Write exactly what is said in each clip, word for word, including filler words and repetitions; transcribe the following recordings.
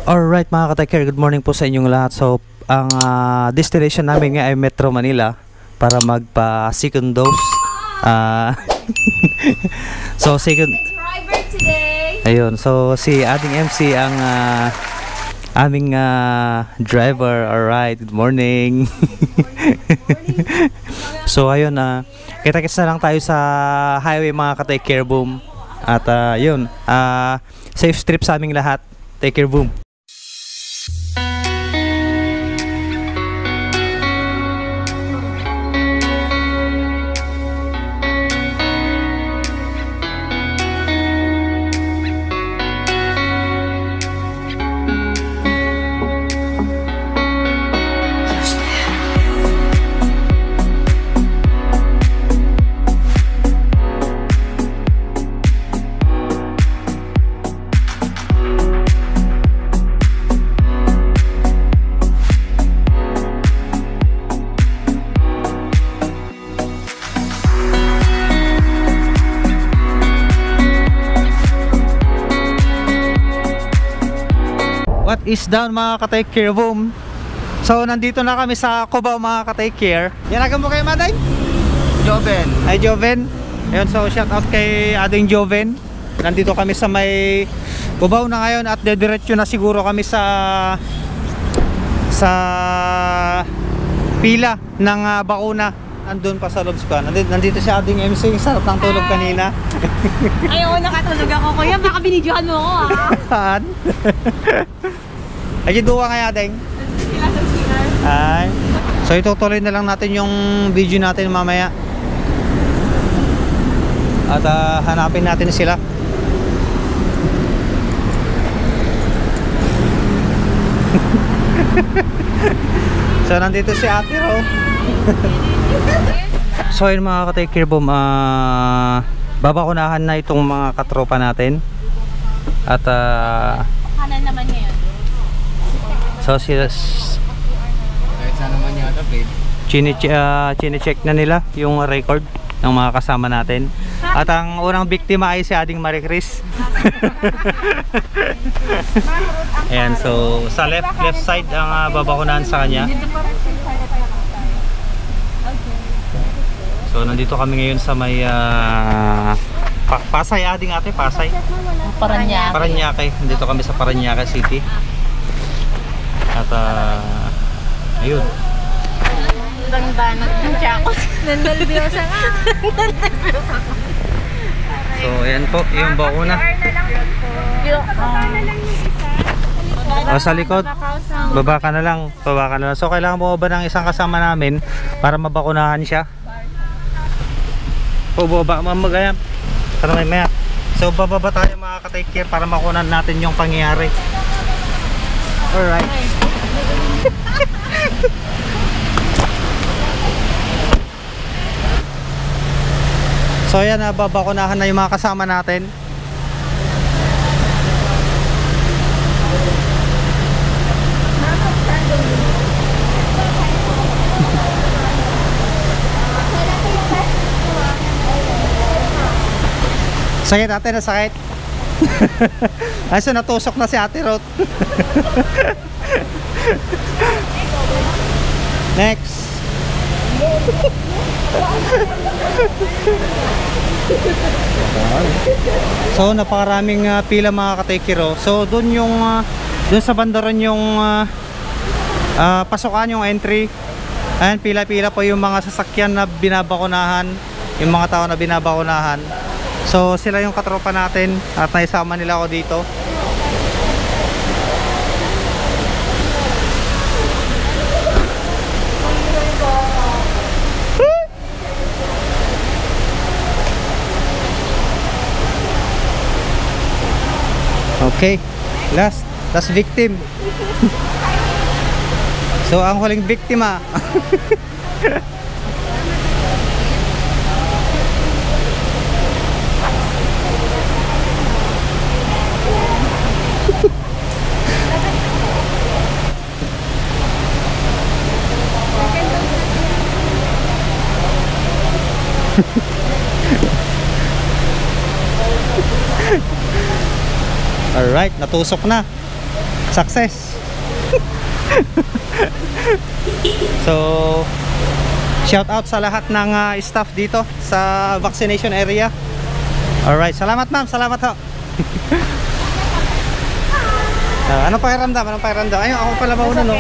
Alright mga ka-TakeCare, good morning po sa inyong lahat. So, ang uh, destination namin nga ay Metro Manila para magpa second dose. Uh, so, second driver today. Ayun, so si ating M C ang uh, aming uh, driver. Alright, good morning. So, ayun, uh, kita-kits na lang tayo sa highway mga ka-TakeCareboom. At uh, yun, uh, safe trip sa aming lahat. TakeCareboom. What is down mga ka-TakeCareboom? So nandito na kami sa Cubao mga ka-TakeCare. Yan agad mo kayo Maday? Joven. Ay Joven. Ayun, so shout out kay ading Joven. Nandito kami sa may Cubao na ngayon at dediretso na siguro kami sa sa pila ng uh, bakuna. Nandun pa sa lobs ko. Nandito, nandito si ading M C. Sarap ng tulog kanina. Ayaw, nakatulog ako kuya. Baka binidyohan mo ako ah. Ay, duwa nga ading. Sila sa C R. Ay. So itutuloy na lang natin yung video natin mamaya. At uh, hanapin natin sila. So nandito si Ate Ro. So yun mga ka-TakeCareboom, uh, babakunahan na itong mga katropa natin. At uh, Kanan naman ngayon. so sila Kahit saan naman yata, babe. chine-check na nila yung record ng mga kasama natin. At ang unang biktima ay si Ading Marie Chris. Ayan, so sa left left side ang uh, babakunahan sa kanya. So nandito kami ngayon sa may uh, pa Pasay ading ate, Pasay. Paranaque. Paranaque. Nandito kami sa Paranaque City. At uh, ayun. Banda nagpuncha ako. Nandalbiyosa nga. So ayan po, yung bakuna. O sa likod, baba ka na lang, baba ka na lang. So kailangan mo ba ng isang kasama namin para mabakunahan siya? O baba, mamagaya. Para may maya. So bababa tayo mga ka-TakeCare para makunan natin yung pangyayari. Alright. So ayan, babakunahan na yung mga kasama natin. Sakit ate, nasakit. Ay, so natusok na si Ate Ruth. Next. So napakaraming uh, pila mga ka-TakeCare. So doon yung uh, doon sa bandaron yung uh, uh, pasukan, yung entry. Ayan, pila-pila po yung mga sasakyan na binabakunahan, yung mga tao na binabakunahan. So sila yung katropa natin at naisama nila ako dito. Okay, last, last victim. So ang huling biktima. Alright, natusok na. Success. So, shout out sa lahat ng uh, staff dito sa vaccination area. Alright, salamat ma'am, salamat ho. uh, anong pakiramdam? Anong pakiramdam? Ayun, ako pala mauna no.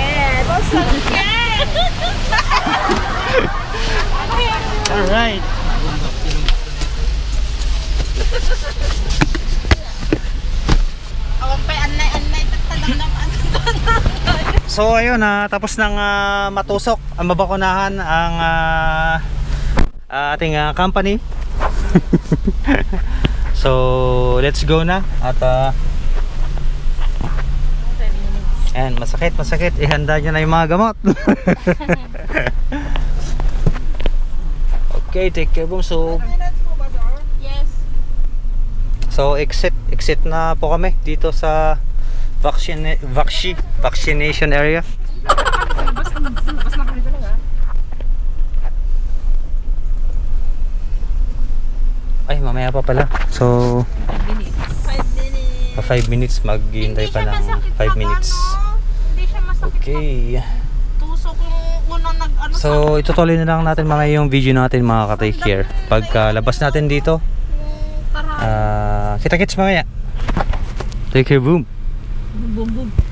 Alright. So ayun, uh, tapos nang uh, matusok ang mabakunahan ang uh, uh, ating uh, company. So let's go na at uh, ayan, masakit masakit, ihanda nyo na yung mga gamot. Okay, TakeCareboom. So Yes. So exit exit na po kami dito sa vaccine vaccine vaccination area. Ay, mamaya pa pala. So five minutes. pa five minutes, maghihintay pa ng five minutes. Hindi siya masakit. Okay. Tusok yung unang nag ano sa So itutuloy na lang natin mga yung video natin mga ka-take care. Pagka labas natin dito, karami. ah, kita-kits mamaya. TakeCareboom. Boom boom.